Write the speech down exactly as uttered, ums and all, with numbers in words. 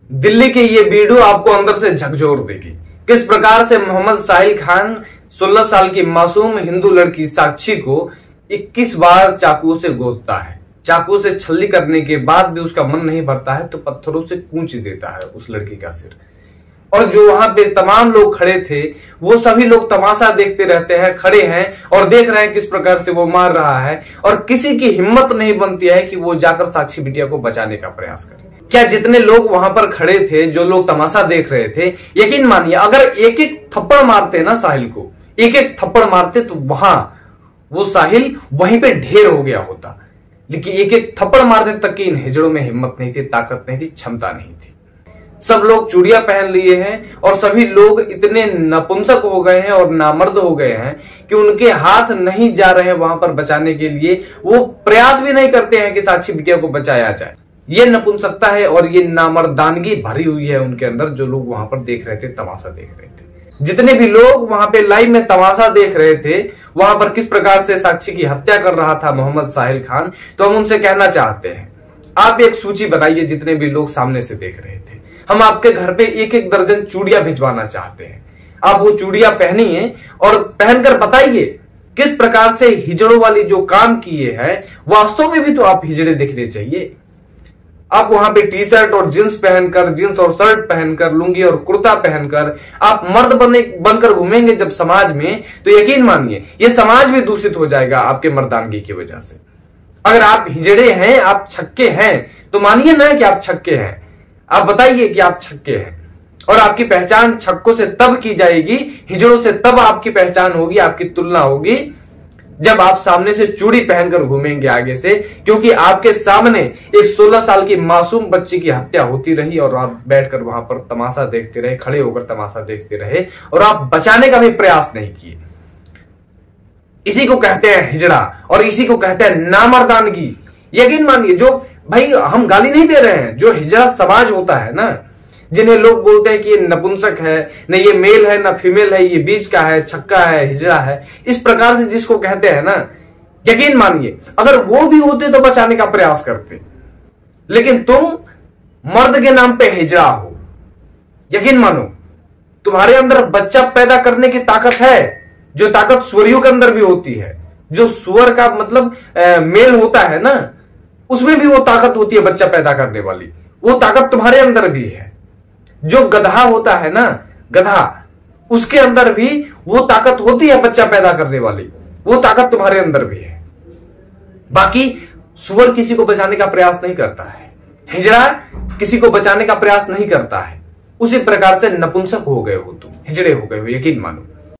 दिल्ली की ये वीडियो आपको अंदर से झकझोर देगी। किस प्रकार से मोहम्मद साहिल खान सोलह साल की मासूम हिंदू लड़की साक्षी को इक्कीस बार चाकू से गोदता है। चाकू से छल्ली करने के बाद भी उसका मन नहीं भरता है तो पत्थरों से कूच देता है उस लड़की का सिर। और जो वहां पे तमाम लोग खड़े थे वो सभी लोग तमाशा देखते रहते हैं, खड़े हैं और देख रहे हैं किस प्रकार से वो मार रहा है। और किसी की हिम्मत नहीं बनती है कि वो जाकर साक्षी बिटिया को बचाने का प्रयास करे। क्या जितने लोग वहां पर खड़े थे, जो लोग तमाशा देख रहे थे, यकीन मानिए अगर एक एक थप्पड़ मारते ना साहिल को, एक एक थप्पड़ मारते तो वहां वो साहिल वहीं पे ढेर हो गया होता। लेकिन एक एक थप्पड़ मारने तक की इन हिजड़ों में हिम्मत नहीं थी, ताकत नहीं थी, क्षमता नहीं थी। सब लोग चूड़ियां पहन लिए हैं और सभी लोग इतने नपुंसक हो गए हैं और नामर्द हो गए हैं कि उनके हाथ नहीं जा रहे हैं वहां पर बचाने के लिए। वो प्रयास भी नहीं करते हैं कि साक्षी बिटिया को बचाया जाए। ये नपुंसकता है और ये नामर्दानगी भरी हुई है उनके अंदर, जो लोग वहां पर देख रहे थे, तमाशा देख रहे थे। जितने भी लोग वहां पे लाइव में तमाशा देख रहे थे, वहां पर किस प्रकार से साक्षी की हत्या कर रहा था मोहम्मद साहिल खान, तो हम उनसे कहना चाहते हैं आप एक सूची बनाइए जितने भी लोग सामने से देख रहे थे। हम आपके घर पे एक एक दर्जन चूड़ियां भिजवाना चाहते हैं। आप वो चूड़ियां पहनिए और पहनकर बताइए किस प्रकार से हिजड़ों वाली जो काम किए हैं, वास्तव में भी तो आप हिजड़े दिखने चाहिए। आप वहां पे टी शर्ट और जींस पहनकर, जींस और शर्ट पहनकर, लुंगी और कुर्ता पहनकर आप मर्द बने बनकर घूमेंगे जब समाज में, तो यकीन मानिए ये समाज भी दूषित हो जाएगा आपके मर्दानगी की वजह से। अगर आप हिजड़े हैं, आप छक्के हैं, तो मानिए ना कि आप छक्के हैं। आप बताइए कि आप छक्के हैं और आपकी पहचान छक्कों से तब की जाएगी, हिजड़ों से तब आपकी पहचान होगी, आपकी तुलना होगी जब आप सामने से चूड़ी पहनकर घूमेंगे आगे से। क्योंकि आपके सामने एक सोलह साल की मासूम बच्ची की हत्या होती रही और आप बैठकर वहां पर तमाशा देखते रहे, खड़े होकर तमाशा देखते रहे और आप बचाने का भी प्रयास नहीं किए। इसी को कहते हैं हिजड़ा और इसी को कहते हैं नामर्दानगी। यकीन मानिए, जो भाई हम गाली नहीं दे रहे हैं, जो हिजड़ा समाज होता है ना, जिन्हें लोग बोलते हैं कि ये नपुंसक है, न ये मेल है न फीमेल है, ये बीच का है, छक्का है, हिजड़ा है, इस प्रकार से जिसको कहते हैं ना, यकीन मानिए अगर वो भी होते तो बचाने का प्रयास करते। लेकिन तुम मर्द के नाम पे हिजड़ा हो। यकीन मानो तुम्हारे अंदर बच्चा पैदा करने की ताकत है, जो ताकत सुअरियों के अंदर भी होती है। जो सुअर का मतलब आ, मेल होता है ना, उसमें भी वो ताकत होती है बच्चा पैदा करने वाली, वो ताकत तुम्हारे अंदर भी है। जो गधा होता है ना, गधा, उसके अंदर भी वो ताकत होती है बच्चा पैदा करने वाली, वो ताकत तुम्हारे अंदर भी है। बाकी सुअर किसी को बचाने का प्रयास नहीं करता है, हिजड़ा किसी को बचाने का प्रयास नहीं करता है। उसी प्रकार से नपुंसक हो गए हो तुम, हिजड़े हो गए हो, यकीन मानो।